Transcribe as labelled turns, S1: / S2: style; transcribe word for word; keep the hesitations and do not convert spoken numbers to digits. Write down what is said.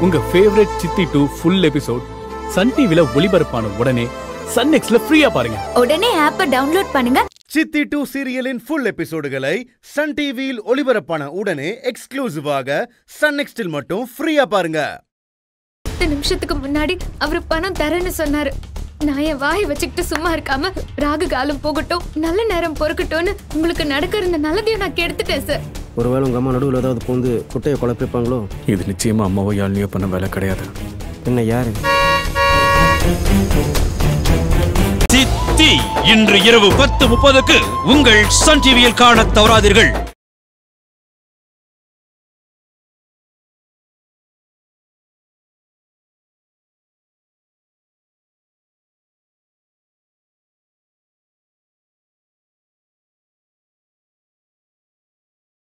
S1: உங்க ஃபேவரட் சித்தி two full episode Sun டிவில ஒளிபரப்பான உடனே சன் நெக்ஸ்ட்ல ஃப்ரீயா பாருங்க.
S2: உடனே ஆப்பை டவுன்லோட் பண்ணுங்க.
S3: சித்தி டூ சீரியலின் ஃபுல் எபிசோடுகளை சன் டிவியில் ஒளிபரப்பான உடனே எக்ஸ்க்ளூசிவாக சன் நெக்ஸ்டில் மட்டும் ஃப்ரீயா பாருங்க.
S2: பத்து நிமிஷத்துக்கு முன்னாடி அவரு பணம் தரேன்னு சொன்னாரு. நான் என் வாயை வச்சுக்கிட்டு சும்மா இருக்காம ராகு காலம் போகட்டும் நல்ல நேரம் பொறுக்கட்டும்னு உங்களுக்கு நடக்கிற இந்த நல்லதையும் நான் கெடுத்துட்டேன் சார்.
S4: ஒருவேளை உங்க அம்மா நடுவில் ஏதாவது பூந்து குட்டையை குழப்பிப்பாங்களோ?
S1: இது நிச்சயமா அம்மாவோ யாழ்னியோ பண்ண வேலை கிடையாது.
S4: என்ன யாரு?
S5: சித்தி இன்று இரவு பத்து முப்பதுக்கு உங்கள் சன் டிவியில் காண தவறாதீர்கள்.